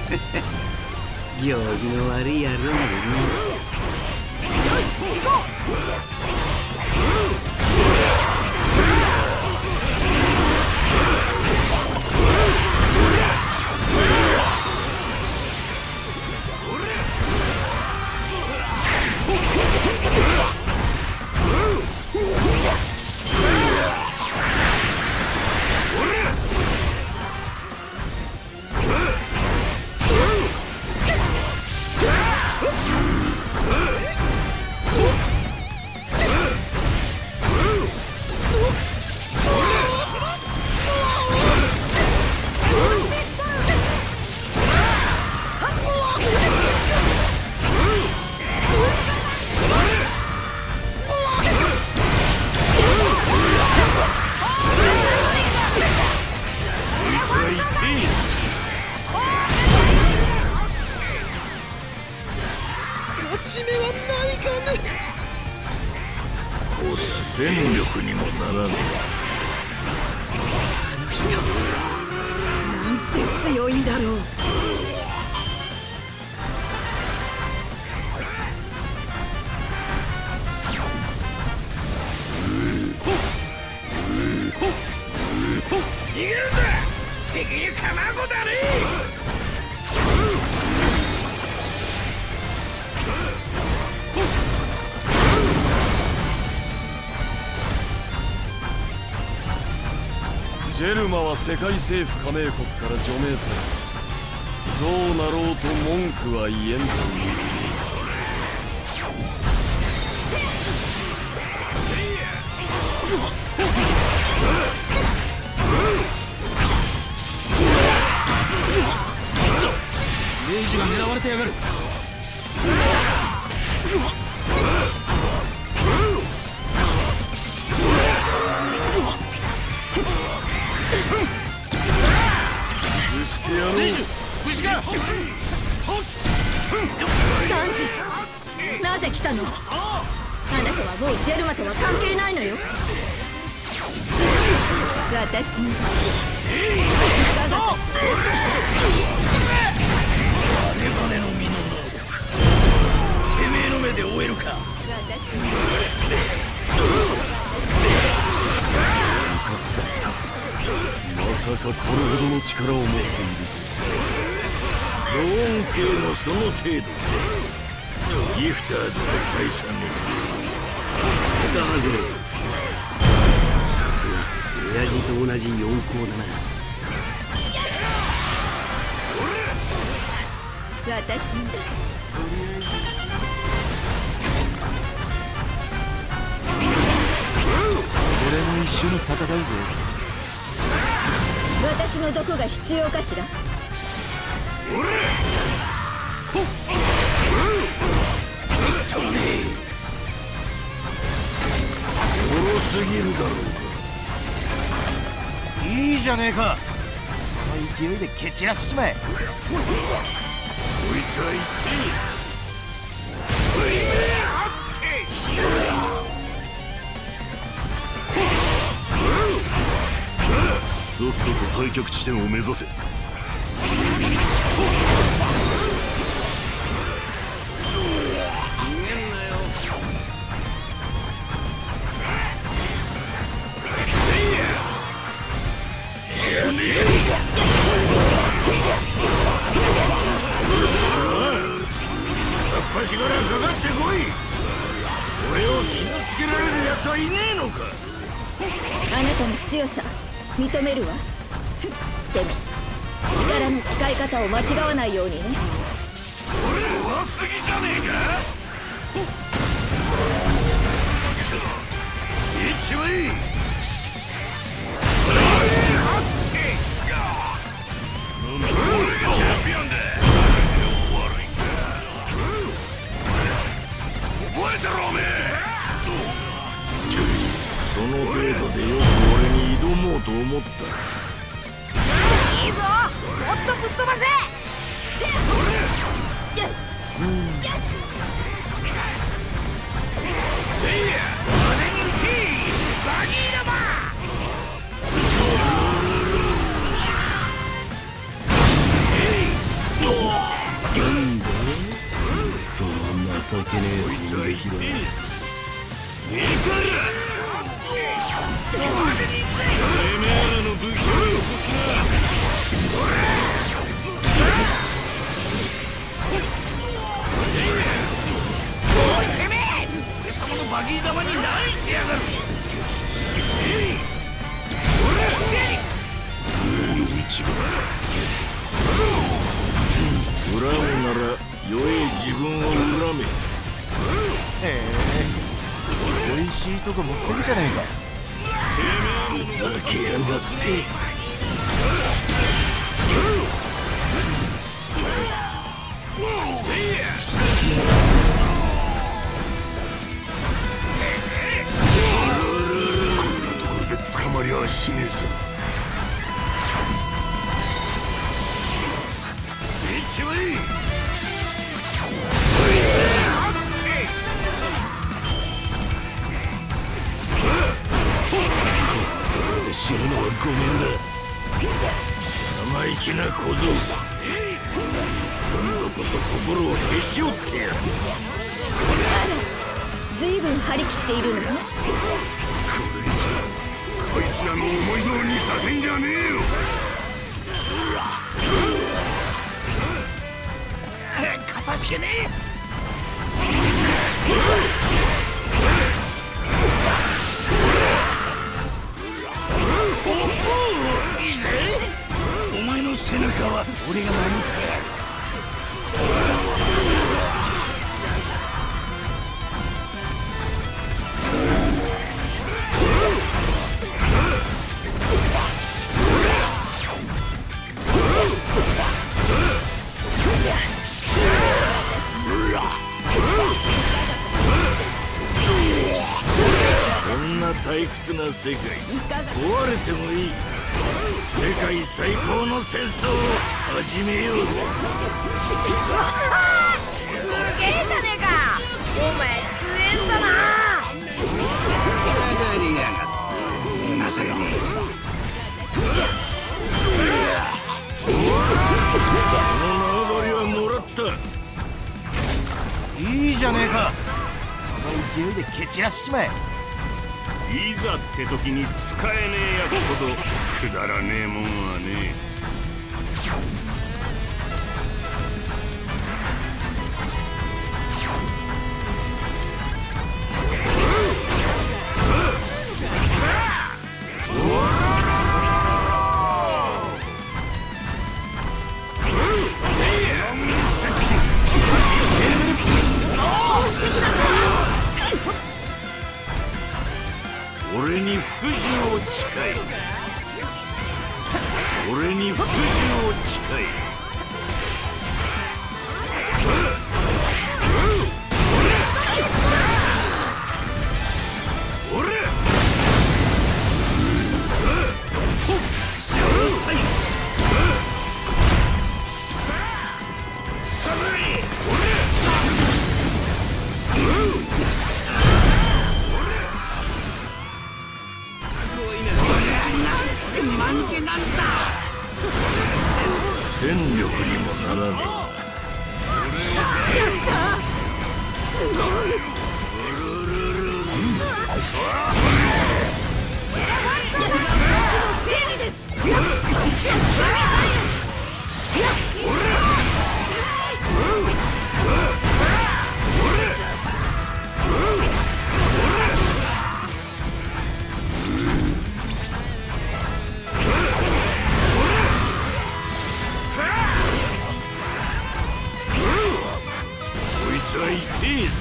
行儀の悪い野郎だね。 よし行こ勝ち目はないかね。 これは戦力にもならぬ。 あの人なんて強いんだろう。 逃げるんだ。敵に卵だね。ジェルマは世界政府加盟国から除名され、どうなろうと文句は言えんという。レイジが狙われてやがる。 レイジ無事か。サンジなぜ来たの。あなたはもうジェルマとは関係ないのよ。私にいかがかしら。 バネバネの身の能力、てめえの目で追えるか。 私に復活だった。まさかこれほどの力を持っている。ゾーン系のその程度ギフターズと大差ねえ。 桁外れ。さすが親父と同じ四皇だな。 私に俺も一緒に戦うぜ。 私の毒が必要かしら。 多すぎるだろうが。いいじゃねえか。その勢いで蹴散らしちまえ。こいつはさっさと対局地点を目指せ。足柄かかってこい。俺を傷つけられる奴はいねえのか。 あなたの強さ認めるわ。でも力の使い方を間違わないようにね。 俺弱すぎじゃねえか。一番いい。チャンピオンだ。その程度でよく俺に挑もうと思った。 いいぞ、もっとぶっ飛ばせ。 お情けねえこいつはできる。 痛え。てめえらの武器をよこすな。おいてめえ、俺様のバギー玉に何してやがる。恨むなら弱え自分を恨め。 へえ、美味しいとこ持ってるじゃねえか。 ふざけやがって。こんなところで捕まりはしねえぞ。 一番いい。 死ぬのはごめんだ。 生意気な小僧、今度こそ心をへし折ってやる。 ずいぶん張り切っているのよ。 これじゃこいつらの思い通りにさせんじゃねえよ。 かたじけねえ。お前の背中は俺が守ってやる。こんな退屈な世界、壊れてもいい。世界最高の戦争を始めようぜ。 すげえじゃねえか。お前強えんだな。 上がりやがって情けねえ。この縄張りはもらった。 いいじゃねえか。その勢いで蹴散らしちまえ。 いざって時に使えねえやつほどくだらねえもんはねえ。俺に服従を誓え。俺に服従を誓え。戦力にもならねこいつは痛えぞ。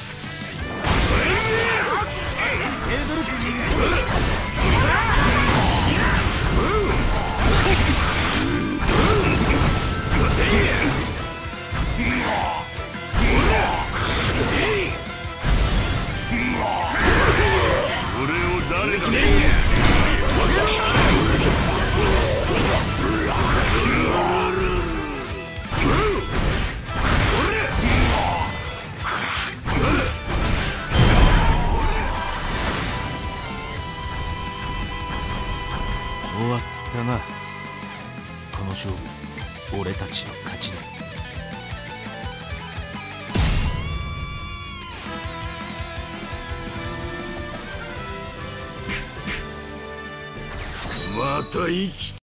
俺を誰だと思って。 終わったな。この勝負、俺たちの勝ちだ。 また生き